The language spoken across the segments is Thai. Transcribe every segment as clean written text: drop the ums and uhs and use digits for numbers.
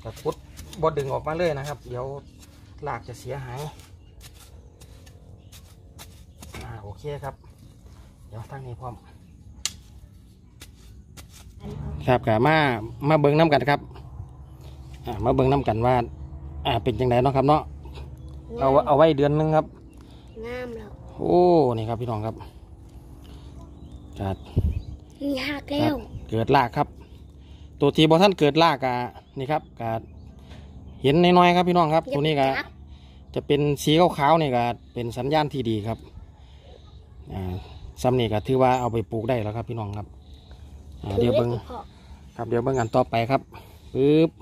จะพุดบดดึงออกมาเลยนะครับเดี๋ยวรากจะเสียหายโอเคครับเดี๋ยวทั้งนี้พร้อมครับกะมาเบิ้งน้ำกันครับมาเบิ้งน้ำกันว่าเป็นยังไงเนาะครับเนาะเอาไว้เดือนนึงครับงามแล้วโอ้นี่ครับพี่น้องครับจัดนี่หักแล้วเกิดรากครับตัวที่บอท่านเกิดรากนี่ครับกะเห็นน้อยๆครับพี่น้องครับตัวนี้กะจะเป็นสีขาวๆนี่กะเป็นสัญญาณที่ดีครับซ้ำนี่ก็ถือว่าเอาไปปลูกได้แล้วครับพี่น้องครับเดี๋ยวเบิ้งครับเดี๋ยวเบิ้งอันต่อไปครับปึ๊บ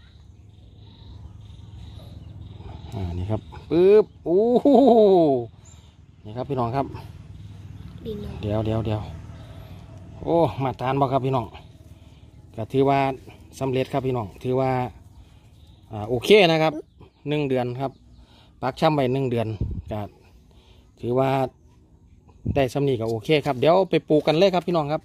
นี่ครับปึ๊บโอ้นี่ครับพี่น้องครับเดี๋ยวโอ้มาทานบ่ครับพี่น้องก็ถือว่าสำเร็จครับพี่น้องถือว่าโอเคนะครับ1 เดือนครับปักช่ำไป1 เดือนก็ถือว่าได้สำนีก็โอเคครับเดี๋ยวไปปลูกกันเลยครับพี่น้องครับ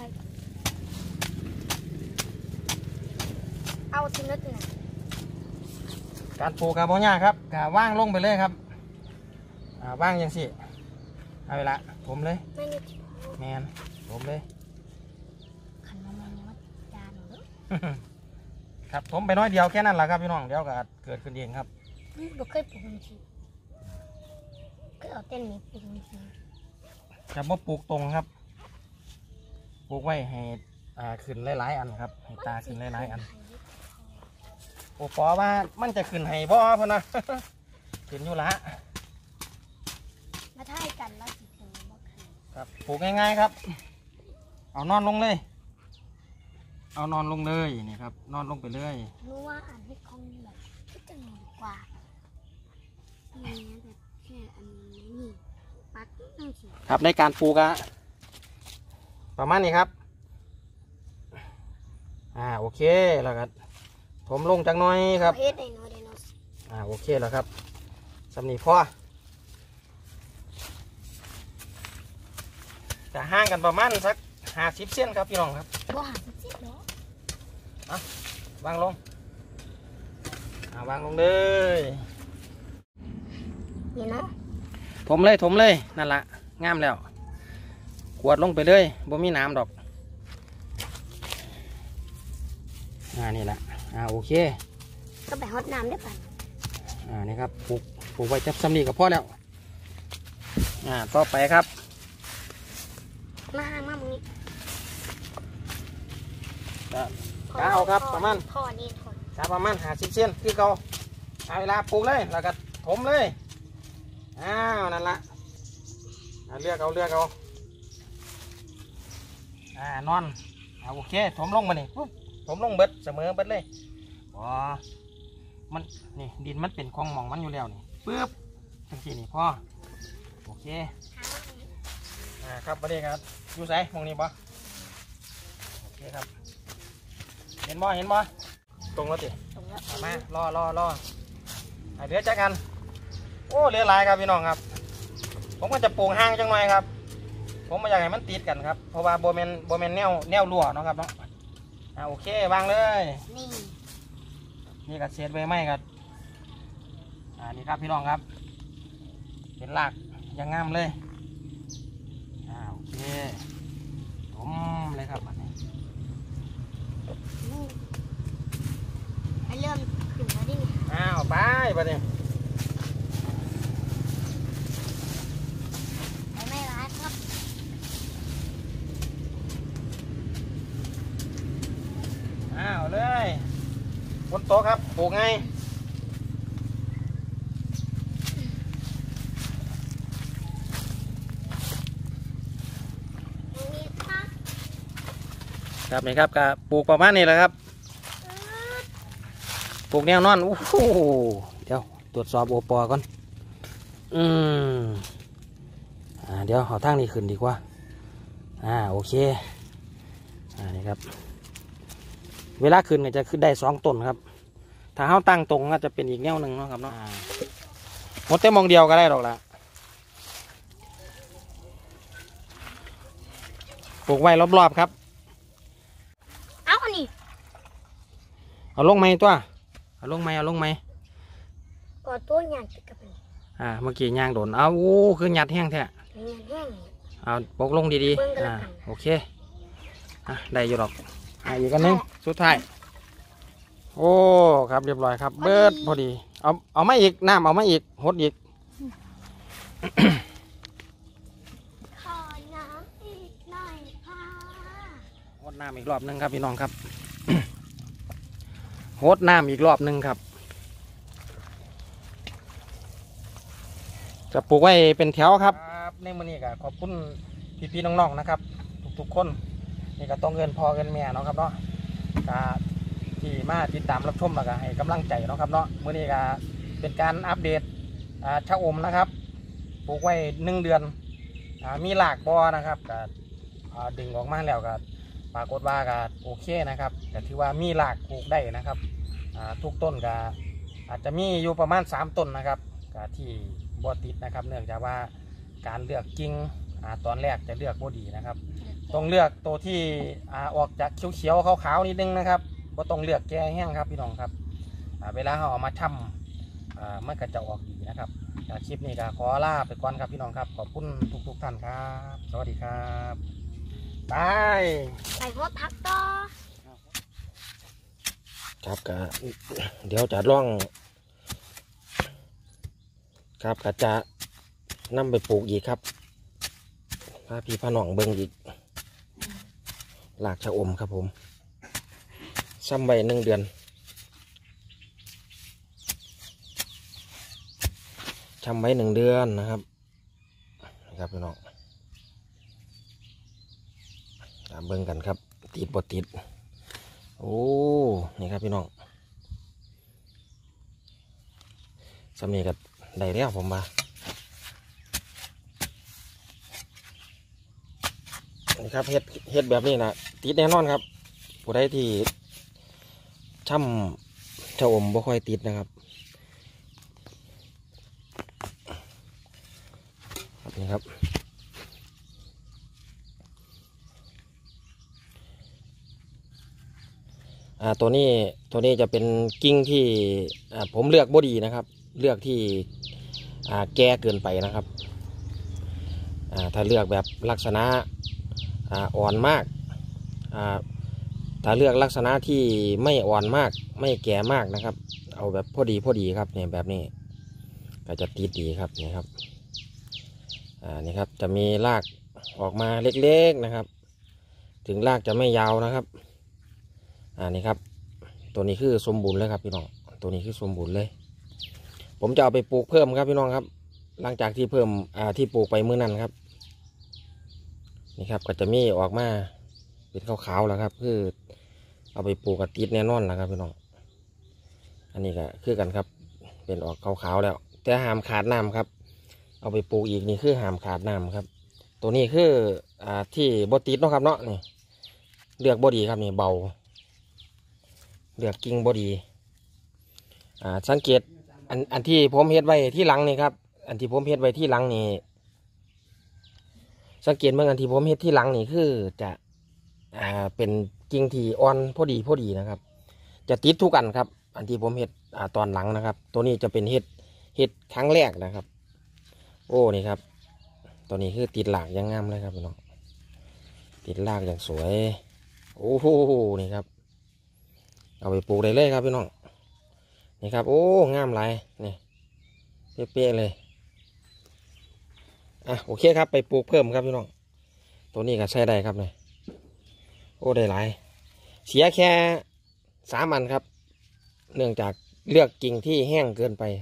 เอาชิ้นละตัวการปลูกกับพ่อย่าครับกะว่างลงไปเลยครับว่างยังสิเอาเวลาผมเลยแมนผมเลยขันมันวัดจานหรือครับผมไปน้อยเดียวแค่นั้นแหละครับพี่น้องเดี๋ยวก็เกิดขึ้นเองครับเราเคยปลูกมันทีเคยเอาเต้นนี้ปลูกมันทีจะมาปลูกตรงครับปลูกไว้ให้ขึ้นหลายๆอันครับให้ตาขึ้นหลายๆอันโอ้ปอว่ามันจะขึ้นให้บ่พอนะ ขึ้นอยู่ละมาท่ายกันแล้วสิถึงบ่ขึ้นครับปลูกง่ายๆครับเอานอนลงเลยเอานอนลงเลยนี่ครับนอนลงไปเลยรู้ว่าอันที่คงแบบที่จะหนุนกว่านี่แบบแค่อันนี้ปัดนั่งสิครับในการปลูกประมาณนี้ครับโอเคแล้วก็ผมลงจังน้อยครับโอเคแล้วครับสำนีพ่อจะห่างกันประมาณสัก50 เซนครับพี่น้องครับบ่50 เซนเนาะวางลงวางลงเลยนี่เนาะถมเลยนั่นละงามแล้วขวดลงไปเลยบ่มีน้ำดอกนี่แหละโอเคก็ไปฮดน้ำได้ป่ะนี่ครับปลูกไว้จับซ้ำนี่กับพ่อแล้วต่อไปครับมามึงนี่กเอาครับประมาณพ่อนี่ประมาณ50 เซนคือเขาเอาเวลาปลูกเลยแล้วก็ถมเลยนั่นละเลือกเอานอนโอเคถมลงมานี่ปุ๊บถมลงเบิดเสมอเบิดเลยมันนี่ดินมันเป็นคลองหม่องมันอยู่แล้วนี่ปุ๊บทั้งทีนี่พ่อโอเคครับประเดี๋ยวครับอยู่ใส่มองนี่บ่โอเคครับเห็นบ่ตรงแล้วสิมารอเดี๋ยวจักกันโอ้เรือลายครับพี่น้องครับผมก็จะปลูกห่างจังหน่อยครับผมไม่อยากให้มันติดกันครับเพราะว่าโบเมนแนวรั่วเนาะครับเนาะโอเควางเลยนี่กับเศษใบไม้ครับนี่ครับพี่น้องครับเป็นรากยังงามเลยโอเคผมเลยครับเริ่มขึ้นแล้วดิไปประเดี๋ยวไม่ร้ายครับเลยบนโต๊ะครับปลูกไงครับนี่ครับก็ปลูกประมาณนี้แหละครับปลูกแนวนอนโอ้โหเดี๋ยวตรวจสอบโอปอก่อนเดี๋ยวเอาทางนี้ขึ้นดีกว่าโอเคนี่ครับเวลาขึ้นเนี่ยจะขึ้นได้2 ต้นครับถ้าเขาตั้งตรงก็จะเป็นอีกแนวหนึ่งเนาะครับเนาะหมดแต่มองเดียวก็ได้หรอกละปลูกไว้รอบๆครับเอาอันนี้เอาลงไหมตัวเอาลงไหมเอาลงไหมกอดตัวใหญ่ติดกับมันเมื่อกี้ย่างโดนเอาโอ้คือหยัดแห้งแท้แห้งเอาปกลงดีๆโอเคได้อยู่หรอกอีกอันนึงสุดท้ายโอ้ครับเรียบร้อยครับเบิดพอดีเอามาอีกน้ำเอามาอีกหดอีกขอน้ำอีกหน่อยค่ะหดน้ำอีกรอบนึงครับพี่น้องครับ หดน้ำอีกรอบนึงครับจะปลูกไว้เป็นแถวครับในมื้อนี้ก็ขอบคุณพี่ๆน้องๆนะครับทุกๆคนนี่ก็ต้องเงินพอเงินแม่เนาะครับเนาะก็ที่มาติดตามรับชมแล้วก็ให้กำลังใจเนาะครับเนาะมื้อนี้ก็เป็นการอัปเดตชะอมนะครับปลูกไว้1 เดือนมีหลากบอนะครับก็ดึงออกมาแล้วก็ปรากฏว่าก็โอเคนะครับแต่ถือว่ามีหลากปลูกได้นะครับทุกต้นก็อาจจะมีอยู่ประมาณ3 ต้นนะครับก็ที่บ่ติดนะครับเนื่องจากว่าการเลือกกิ่งตอนแรกจะเลือกบ่ดีนะครับต้องเลือกตัวที่ออกจากเขียวๆขาวๆนิดนึงนะครับบ่ต้องเลือกแก่แห้งครับพี่น้องครับเวลาเราเอามาทำมันก็จะออกดีนะครับคลิปนี้ก็ขอลาไปก่อนครับพี่น้องครับขอบคุณทุกท่านครับสวัสดีครับบายใส่หัวพักต่อครับก็เดี๋ยวจะล่องครับก็จะนำไปปลูกอีกครับพาพี่พาน้องเบิ่งอีกหลากชะอมครับผมซ้ำใบ1 เดือนช้ำไว้1 เดือนนะครับนะครับพี่น้องตามเบิ่งกันครับติดบ่ติดโอ้นี่ครับพี่น้องซ้ำนี้ก็ได้แล้วผมมานี่ครับเฮ็ดแบบนี้นะติดแน่นอนครับผู้ใดที่ช่ำชะอมบ่ค่อยติดนะครับนี่ครับตัวนี้จะเป็นกิ่งที่ผมเลือกบ่ดีนะครับเลือกที่แก่เกินไปนะครับถ้าเลือกแบบลักษณะอ่อนมากถ้าเลือกลักษณะที่ไม่อ่อนมากไม่แก่มากนะครับเอาแบบพอดีครับเนี่ยแบบนี้ก็จะติดดีครับนี่ครับนี่ครับจะมีรากออกมาเล็กๆนะครับถึงรากจะไม่ยาวนะครับนี่ครับตัวนี้คือสมบูรณ์เลยครับพี่น้องตัวนี้คือสมบูรณ์เลยผมจะเอาไปปลูกเพิ่มครับพี่น้องครับหลังจากที่เพิ่มที่ปลูกไปมื้อนั้นครับนี่ครับก็จะมีออกมาเป็นขาวๆแล้วครับคือเอาไปปลูกกระติดแน่นอนแล้วครับพี่น้องอันนี้ก็คือกันครับเป็นออกขาวๆแล้วแต่ห้ามขาดน้ำครับเอาไปปลูกอีกนี่คือห้ามขาดน้ำครับตัวนี้คือที่บ่ติดเนาะครับเนาะนี่เลือกบ่ดีครับนี่เบาเลือกกิ่งบ่ดีสังเกตอันที่ผมเฮ็ดไว้ที่หลังนี่ครับอันที่ผมเฮ็ดไว้ที่หลังนี่สังเกตเมื่ออันที่ผมเฮ็ดที่หลังนี่คือจะเป็นกิ่งที่อ่อนพอดีนะครับจะติดทุกอันครับอันที่ผมเฮ็ดตอนหลังนะครับตัวนี้จะเป็นเฮ็ดครั้งแรกนะครับโอ้นี่ครับตัวนี้คือติดหลากยังงามเลยครับพี่น้องติดหลากอย่างสวยโอ้โหนี่ครับเอาไปปลูกได้เลยครับพี่น้องนี่ครับโอ้งามหลายนี่เป๊ะๆเลยโอเคครับไปปลูกเพิ่มครับพี่น้องตัวนี้ก็ใช้ได้ครับเนี่ยโอ้ได้หลายเสียแค่3 อันครับเนื่องจากเลือกกิ่งที่แห้งเกินไป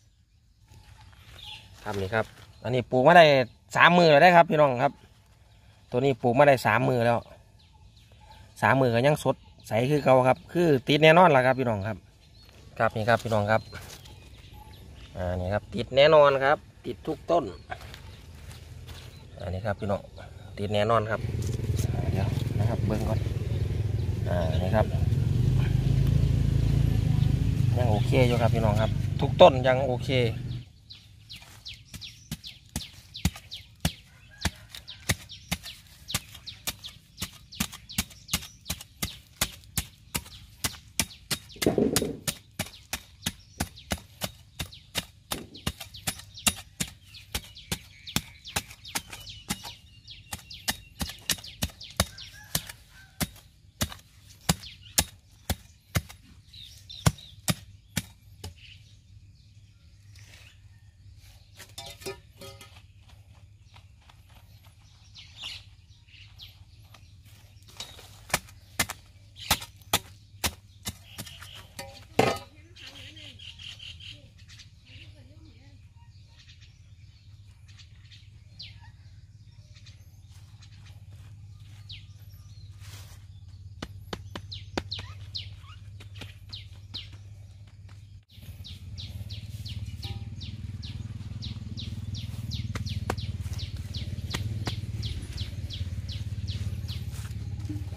ครับนี่ครับอันนี้ปลูกมาได้3 มือแล้วได้ครับพี่น้องครับตัวนี้ปลูกมาได้3 มือแล้ว3 มือก็ยังสดใสคือเก่าครับคือติดแน่นอนล่ะครับพี่น้องครับครับนี่ครับพี่น้องครับนี่ครับติดแน่นอนครับติดทุกต้นอันนี้ครับพี่น้องติดแน่นอนครับเดี๋ยวนะครับเบิ้งก่อนนี่ครับยังโอเคอยู่ครับพี่น้องครับทุกต้นยังโอเคโอเค